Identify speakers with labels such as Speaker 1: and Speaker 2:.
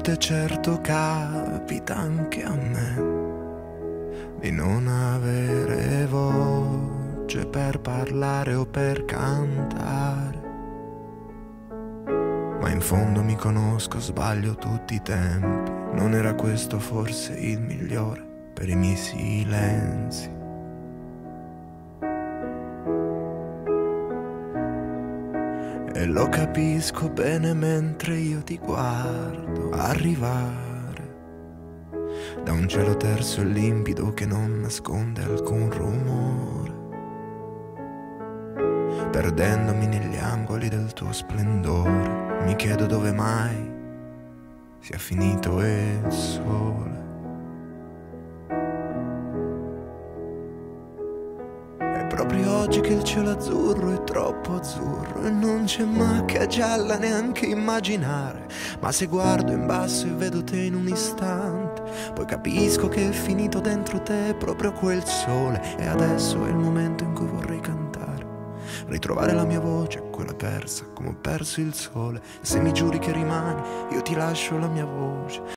Speaker 1: volte certo capita anche a me di non avere voce per parlare o per cantare, ma in fondo mi conosco, sbaglio tutti i tempi. Non era questo forse il migliore per i miei silenzi? E lo capisco bene mentre io ti guardo arrivare da un cielo terso e limpido che non nasconde alcun rumore, perdendomi negli angoli del tuo splendore. Mi chiedo dove mai sia finito il sole. Proprio oggi che il cielo azzurro è troppo azzurro e non c'è macchia gialla neanche immaginare. Ma se guardo in basso e vedo te in un istante, poi capisco che è finito dentro te proprio quel sole. E adesso è il momento in cui vorrei cantare, ritrovare la mia voce, quella persa come ho perso il sole. Se mi giuri che rimani, io ti lascio la mia voce.